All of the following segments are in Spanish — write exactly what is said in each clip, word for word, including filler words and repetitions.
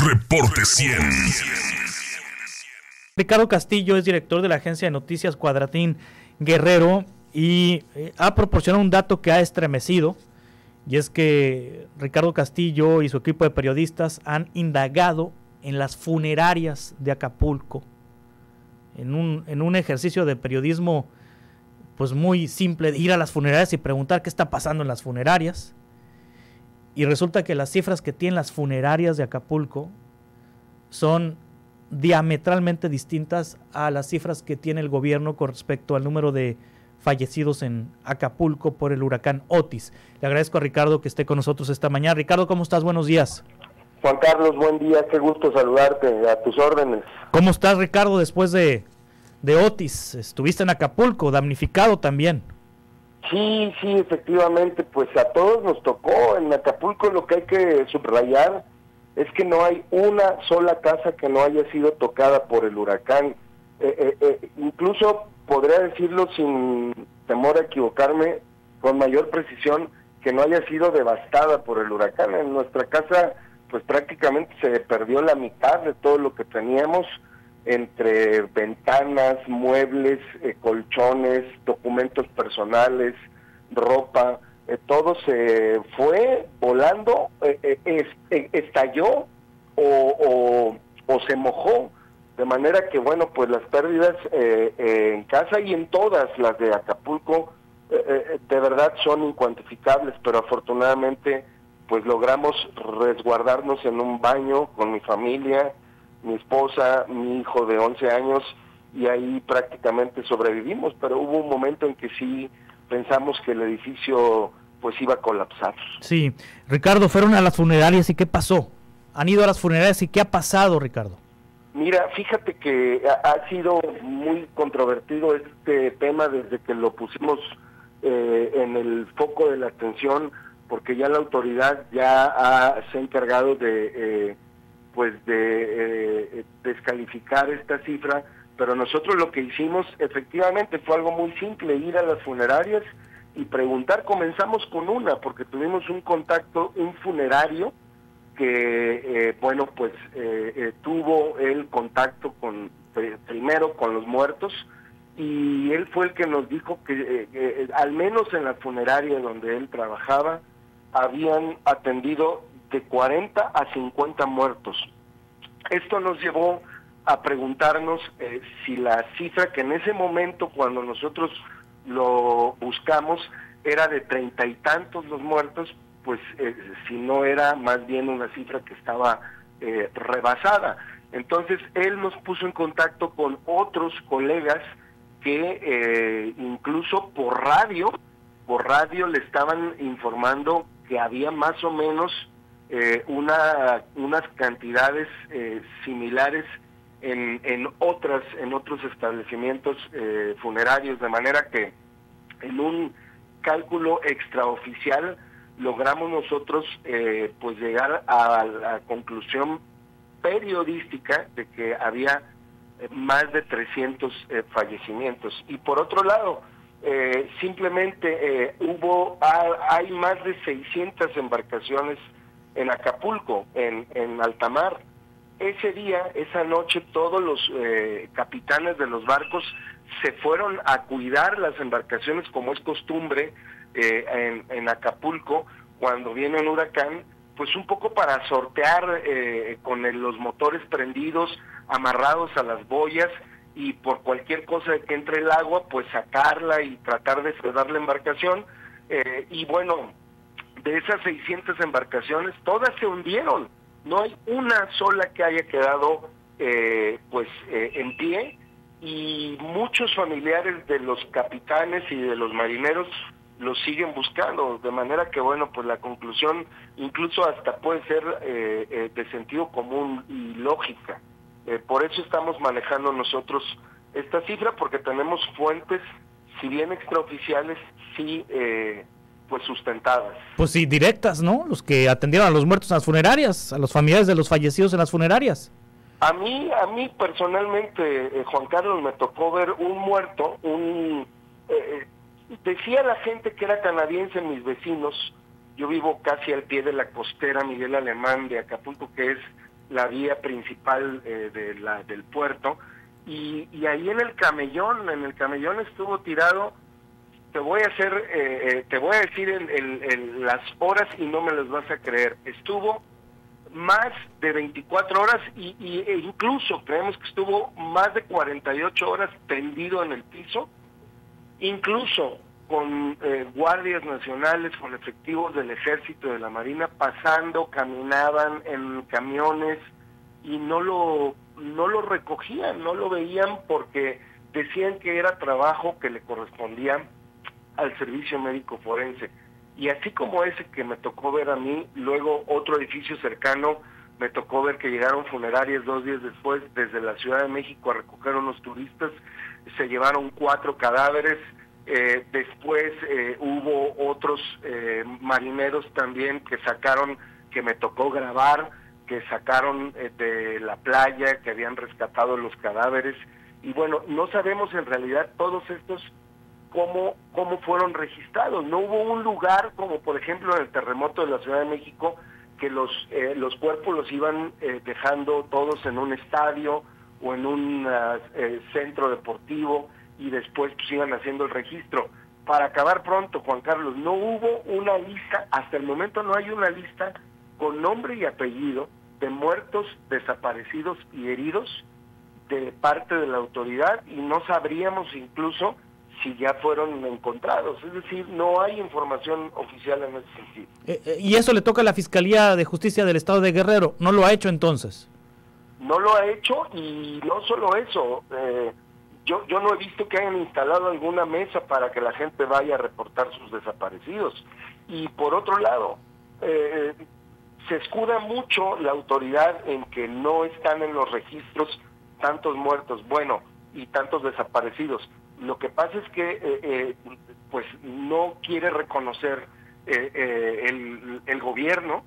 Reporte cien. Ricardo Castillo es director de la agencia de noticias Cuadratín Guerrero y eh, ha proporcionado un dato que ha estremecido, y es que Ricardo Castillo y su equipo de periodistas han indagado en las funerarias de Acapulco, en un, en un ejercicio de periodismo pues muy simple, de ir a las funerarias y preguntar qué está pasando en las funerarias. Y resulta que las cifras que tienen las funerarias de Acapulco son diametralmente distintas a las cifras que tiene el gobierno con respecto al número de fallecidos en Acapulco por el huracán Otis. Le agradezco a Ricardo que esté con nosotros esta mañana. Ricardo, ¿cómo estás? Buenos días. Juan Carlos, buen día, qué gusto saludarte, a tus órdenes. ¿Cómo estás, Ricardo, después de, de Otis? Estuviste en Acapulco, damnificado también. Sí, sí, efectivamente, pues a todos nos tocó. En Acapulco lo que hay que subrayar es que no hay una sola casa que no haya sido tocada por el huracán. Eh, eh, eh, incluso podría decirlo sin temor a equivocarme, con mayor precisión, que no haya sido devastada por el huracán. En nuestra casa pues prácticamente se perdió la mitad de todo lo que teníamos, entre ventanas, muebles, eh, colchones, documentos personales, ropa, eh, todo se fue volando, eh, eh, es, eh, estalló o, o, o se mojó, de manera que bueno, pues las pérdidas eh, eh, en casa y en todas las de Acapulco eh, eh, de verdad son incuantificables, pero afortunadamente pues logramos resguardarnos en un baño con mi familia, mi esposa, mi hijo de once años, y ahí prácticamente sobrevivimos, pero hubo un momento en que sí pensamos que el edificio pues iba a colapsar. Sí, Ricardo, fueron a las funerarias y ¿qué pasó? ¿Han ido a las funerarias y qué ha pasado, Ricardo? Mira, fíjate que ha, ha sido muy controvertido este tema desde que lo pusimos eh, en el foco de la atención, porque ya la autoridad ya ha, se ha encargado de eh, pues de eh, descalificar esta cifra, pero nosotros lo que hicimos efectivamente fue algo muy simple, ir a las funerarias y preguntar. Comenzamos con una, porque tuvimos un contacto, un funerario, que eh, bueno pues eh, eh, tuvo el contacto con eh, primero con los muertos, y él fue el que nos dijo que eh, eh, al menos en la funeraria donde él trabajaba habían atendido de cuarenta a cincuenta muertos. Esto nos llevó a preguntarnos eh, si la cifra que en ese momento, cuando nosotros lo buscamos, era de treinta y tantos los muertos, pues eh, si no era más bien una cifra que estaba eh, rebasada. Entonces él nos puso en contacto con otros colegas que eh, incluso por radio, por radio le estaban informando que había más o menos eh, una unas cantidades eh, similares en, en otras en otros establecimientos eh, funerarios, de manera que en un cálculo extraoficial logramos nosotros eh, pues llegar a la conclusión periodística de que había eh, más de trescientos eh, fallecimientos. Y por otro lado, eh, simplemente eh, hubo ha, hay más de seiscientas embarcaciones en Acapulco, en, en alta mar. Ese día, esa noche, todos los eh, capitanes de los barcos se fueron a cuidar las embarcaciones, como es costumbre eh, en, en Acapulco cuando viene un huracán, pues un poco para sortear eh, con el, los motores prendidos, amarrados a las boyas, y por cualquier cosa de que entre el agua, pues sacarla y tratar de frenar la embarcación. Eh, y bueno, de esas seiscientas embarcaciones, todas se hundieron. No hay una sola que haya quedado eh, pues eh, en pie, y muchos familiares de los capitanes y de los marineros los siguen buscando, de manera que bueno, pues la conclusión incluso hasta puede ser eh, eh, de sentido común y lógica. Eh, por eso estamos manejando nosotros esta cifra, porque tenemos fuentes, si bien extraoficiales, sí eh, pues sustentadas. Pues sí, directas, ¿no? Los que atendieron a los muertos en las funerarias, a los familiares de los fallecidos en las funerarias. A mí, a mí personalmente, eh, Juan Carlos, me tocó ver un muerto, un eh, decía la gente que era canadiense, mis vecinos. Yo vivo casi al pie de la costera Miguel Alemán de Acapulco, que es la vía principal eh, de la, del puerto, y, y ahí en el camellón, en el camellón estuvo tirado, te voy a hacer, eh, eh, te voy a decir el, el, el, las horas y no me las vas a creer, estuvo más de veinticuatro horas y, y e incluso creemos que estuvo más de cuarenta y ocho horas tendido en el piso, incluso con eh, guardias nacionales, con efectivos del ejército, de la marina, pasando, caminaban en camiones y no lo, no lo recogían, no lo veían porque decían que era trabajo que le correspondía al servicio médico forense. Y así como ese que me tocó ver a mí, luego otro edificio cercano, me tocó ver que llegaron funerarias dos días después desde la Ciudad de México a recoger a unos turistas, se llevaron cuatro cadáveres, eh, después eh, hubo otros eh, marineros también que sacaron, que me tocó grabar, que sacaron eh, de la playa, que habían rescatado los cadáveres, y bueno, no sabemos en realidad todos estos cómo, cómo fueron registrados. No hubo un lugar, como por ejemplo en el terremoto de la Ciudad de México, que los, eh, los cuerpos los iban eh, dejando todos en un estadio o en un uh, eh, centro deportivo y después pues iban haciendo el registro. Para acabar pronto, Juan Carlos, no hubo una lista, hasta el momento no hay una lista con nombre y apellido de muertos, desaparecidos y heridos de parte de la autoridad, y no sabríamos incluso si ya fueron encontrados. Es decir, no hay información oficial en ese sentido. Eh, eh, y eso le toca a la Fiscalía de Justicia del Estado de Guerrero. ¿No lo ha hecho entonces? No lo ha hecho, y no solo eso, eh, yo, yo no he visto que hayan instalado alguna mesa para que la gente vaya a reportar sus desaparecidos. Y por otro lado, eh, se escuda mucho la autoridad en que no están en los registros tantos muertos, bueno, y tantos desaparecidos. Lo que pasa es que eh, eh, pues no quiere reconocer eh, eh, el, el gobierno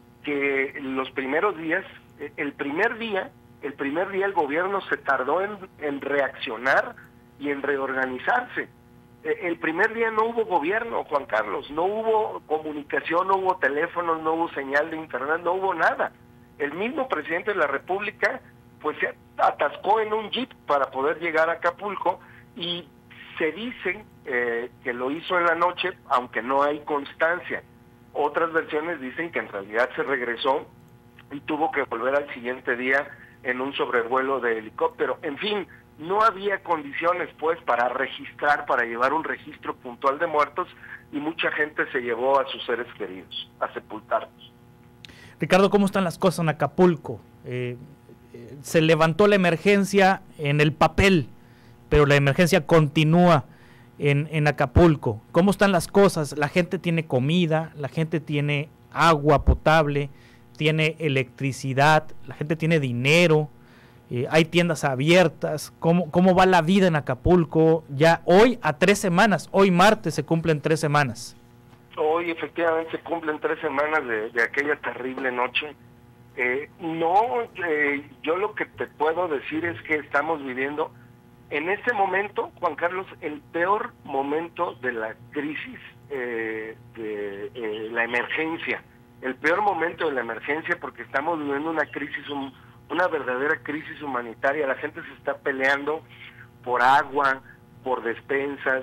que los primeros días, eh, el primer día, el primer día el gobierno se tardó en, en reaccionar y en reorganizarse. Eh, el primer día no hubo gobierno, Juan Carlos, no hubo comunicación, no hubo teléfonos, no hubo señal de internet, no hubo nada. El mismo presidente de la República pues se atascó en un jeep para poder llegar a Acapulco, y se dice eh, que lo hizo en la noche, aunque no hay constancia. Otras versiones dicen que en realidad se regresó y tuvo que volver al siguiente día en un sobrevuelo de helicóptero. En fin, no había condiciones pues para registrar, para llevar un registro puntual de muertos, y mucha gente se llevó a sus seres queridos, a sepultarlos. Ricardo, ¿cómo están las cosas en Acapulco? Eh, eh, se levantó la emergencia en el papel, pero la emergencia continúa en, en Acapulco. ¿Cómo están las cosas? La gente tiene comida, la gente tiene agua potable, tiene electricidad, la gente tiene dinero, eh, hay tiendas abiertas. ¿Cómo, ¿Cómo va la vida en Acapulco? Ya hoy a tres semanas, hoy martes se cumplen tres semanas. Hoy efectivamente se cumplen tres semanas de, de aquella terrible noche. Eh, no, eh, yo lo que te puedo decir es que estamos viviendo en este momento, Juan Carlos, el peor momento de la crisis, eh, de eh, la emergencia, el peor momento de la emergencia, porque estamos viviendo una crisis, un, una verdadera crisis humanitaria. La gente se está peleando por agua, por despensas,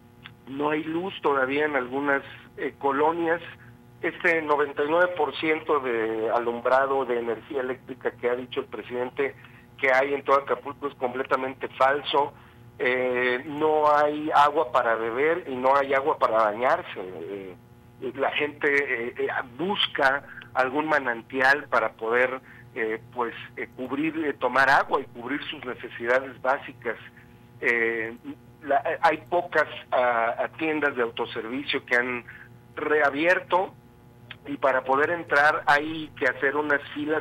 no hay luz todavía en algunas eh, colonias. Este noventa y nueve por ciento de alumbrado de energía eléctrica que ha dicho el presidente que hay en todo Acapulco es completamente falso. Eh, no hay agua para beber y no hay agua para bañarse. Eh, la gente eh, eh, busca algún manantial para poder eh, pues eh, cubrir, eh, tomar agua y cubrir sus necesidades básicas. Eh, la, hay pocas a, a tiendas de autoservicio que han reabierto, y para poder entrar hay que hacer unas filas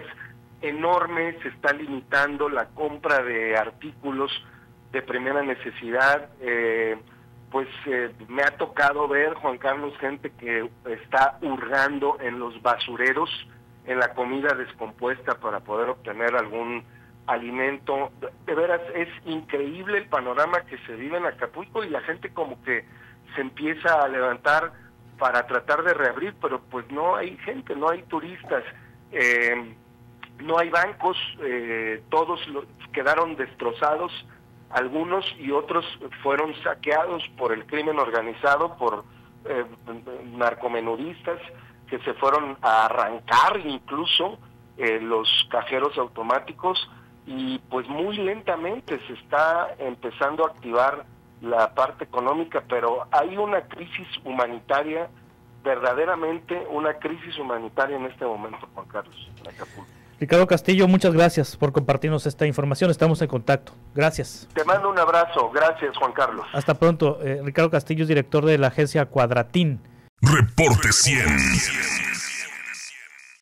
enorme, se está limitando la compra de artículos de primera necesidad. Eh, pues eh, me ha tocado ver, Juan Carlos, gente que está hurgando en los basureros, en la comida descompuesta para poder obtener algún alimento. De veras, es increíble el panorama que se vive en Acapulco, y la gente como que se empieza a levantar para tratar de reabrir, pero pues no hay gente, no hay turistas. Eh, no hay bancos, eh, todos los quedaron destrozados, algunos y otros fueron saqueados por el crimen organizado, por eh, narcomenudistas que se fueron a arrancar incluso eh, los cajeros automáticos, y pues muy lentamente se está empezando a activar la parte económica, pero hay una crisis humanitaria, verdaderamente una crisis humanitaria en este momento, Juan Carlos, en Acapulco. Ricardo Castillo, muchas gracias por compartirnos esta información, estamos en contacto. Gracias. Te mando un abrazo, gracias Juan Carlos. Hasta pronto. eh, Ricardo Castillo es director de la agencia Cuadratín. Reporte cien.